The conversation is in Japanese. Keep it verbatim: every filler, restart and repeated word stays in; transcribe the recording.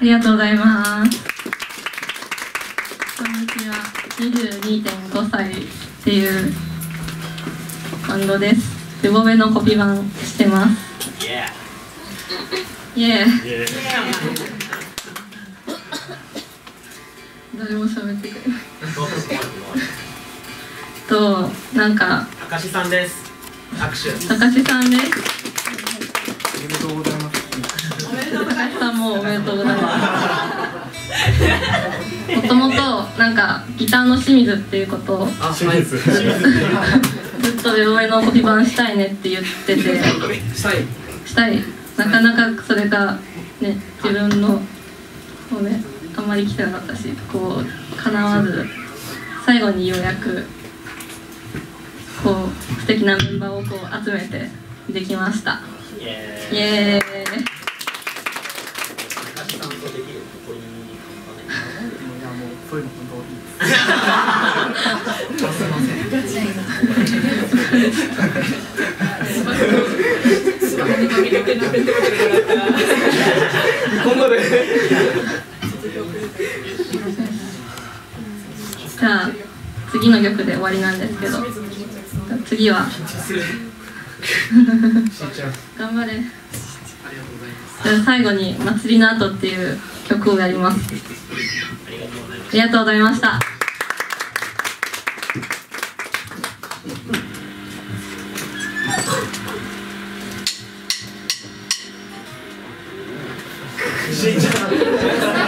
ありがとうございます。私はにじゅうにてんごさいっていうバンドです。ルボベのコピー版してます。イエーイ。誰も喋ってくれない。と、なんか。 たかしさんです。握手。 たかしさんです。 おめでとうございます。 たかしさんもおめでとうございます。もともとなんかギターの清水っていうことを清水ずっとルボベのコピー版したいねって言っててしたいしたいなかなかそれがね自分のこうねあんまり来てなかったしこう叶わず最後にようやくこう素敵なメンバーをこう集めてできました。イエーイ。 そういうの本当いいです。すみません。今度で。 じゃあ次の曲で終わりなんですけど、次は頑張れ。じゃあ最後に祭りの後っていう曲をやります。ありがとうございました。 しんちゃん